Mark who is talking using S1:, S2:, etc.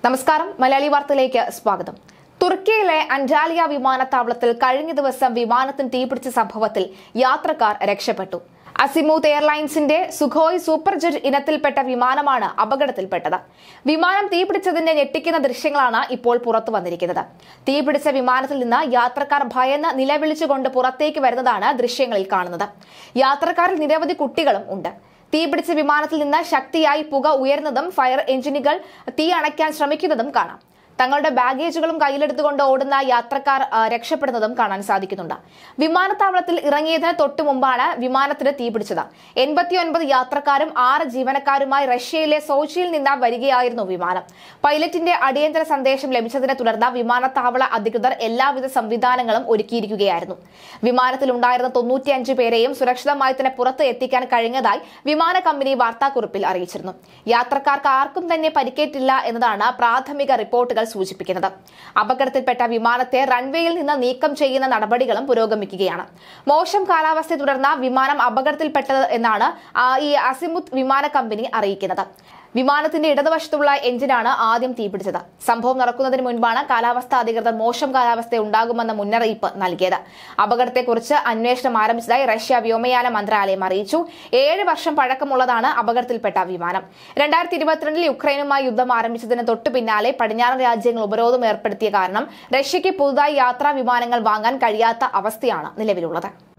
S1: നമസ്കാരം, മലയാളി വാർത്തയിലേക്ക് സ്വാഗതം. തുർക്കിയിലെ അന്റാലിയ വിമാനത്താവളത്തിൽ കഴിഞ്ഞ ദിവസം വിമാനത്തിന് തീപിടിച്ച സംഭവത്തിൽ യാത്രക്കാർ രക്ഷപ്പെട്ടു. അസിമൂത്ത് എയർലൈൻസിന്റെ സുഖോയ് സൂപ്പർജെറ്റ് ഇനത്തിൽപ്പെട്ട വിമാനമാണ് അപകടത്തിൽപ്പെട്ടത്. വിമാനം തീപിടിച്ചതിന്റെ ഞെട്ടിക്കുന്ന ദൃശ്യങ്ങളാണ് ഇപ്പോൾ പുറത്തു വന്നിരിക്കുന്നത്. തീപിടിച്ച വിമാനത്തിൽ നിന്ന് യാത്രക്കാർ ഭയന്ന് നിലവിളിച്ചുകൊണ്ട് പുറത്തേക്ക് വരുന്നതാണ് ദൃശ്യങ്ങളിൽ കാണുന്നത്. യാത്രക്കാരിൽ നിരവധി കുട്ടികളും ഉണ്ട്. തീപിടിച്ച വിമാനത്തിൽ നിന്ന് ശക്തിയായി പുക ഉയർന്നതും ഫയർ എഞ്ചിനുകൾ തീ അണയ്ക്കാൻ ശ്രമിക്കുന്നതും കാണാം. തങ്ങളുടെ ബാഗേജുകളും കയ്യിലെടുത്തുകൊണ്ട് ഓടുന്ന യാത്രക്കാർ രക്ഷപ്പെടുന്നതും കാണാൻ സാധിക്കുന്നുണ്ട്. വിമാനത്താവളത്തിൽ ഇറങ്ങിയതിന് തൊട്ടു മുമ്പാണ് വിമാനത്തിന് തീപിടിച്ചത്. 89 യാത്രക്കാരും 6 ജീവനക്കാരുമായി റഷ്യയിലെ സോച്ചിയിൽ നിന്ന് വരികയായിരുന്നു വിമാനം. പൈലറ്റിന്റെ അടിയന്തര സന്ദേശം ലഭിച്ചതിനെ തുടർന്ന് വിമാനത്താവള അധികൃതർ എല്ലാവിധ സംവിധാനങ്ങളും ഒരുക്കിയിരിക്കുകയായിരുന്നു. വിമാനത്തിലുണ്ടായിരുന്ന 95 പേരെയും സുരക്ഷിതമായി തന്നെ പുറത്ത് എത്തിക്കാൻ കഴിഞ്ഞതായി വിമാന കമ്പനി വാർത്താക്കുറിപ്പിൽ അറിയിച്ചിരുന്നു. യാത്രക്കാർക്ക് ആർക്കും തന്നെ പരിക്കേറ്റില്ല എന്നതാണ് പ്രാഥമിക റിപ്പോർട്ടുകൾ സൂചിപ്പിക്കുന്നത്. അപകടത്തിൽപ്പെട്ട വിമാനത്തെ റൺവേയിൽ നിന്ന് നീക്കം ചെയ്യുന്ന നടപടികളും പുരോഗമിക്കുകയാണ്. മോശം കാലാവസ്ഥയെ തുടർന്ന് വിമാനം അപകടത്തിൽപ്പെട്ടത് എന്നാണ് ഈ അസിമുത്ത് വിമാന കമ്പനി അറിയിക്കുന്നത്. വിമാനത്തിന്റെ ഇടതുവശത്തുള്ള എഞ്ചിനാണ് ആദ്യം തീപിടിച്ചത്. സംഭവം നടക്കുന്നതിന് മുൻപാണ് കാലാവസ്ഥാ അധികൃതർ മോശം കാലാവസ്ഥ ഉണ്ടാകുമെന്ന മുന്നറിയിപ്പ് നൽകിയത്. അപകടത്തെക്കുറിച്ച് അന്വേഷണം ആരംഭിച്ചതായി റഷ്യ വ്യോമയാന മന്ത്രാലയം അറിയിച്ചു. 7 വർഷം പഴക്കമുള്ളതാണ് അപകടത്തിൽപ്പെട്ട വിമാനം. 2022 യുക്രൈനുമായി യുദ്ധം ആരംഭിച്ചതിന് തൊട്ടു പിന്നാലെ പടിഞ്ഞാറൻ രാജ്യങ്ങൾ ഉപരോധം ഏർപ്പെടുത്തിയ കാരണം റഷ്യയ്ക്ക് പുതുതായി യാത്രാ വിമാനങ്ങൾ വാങ്ങാൻ കഴിയാത്ത അവസ്ഥയാണ് നിലവിലുള്ളത്.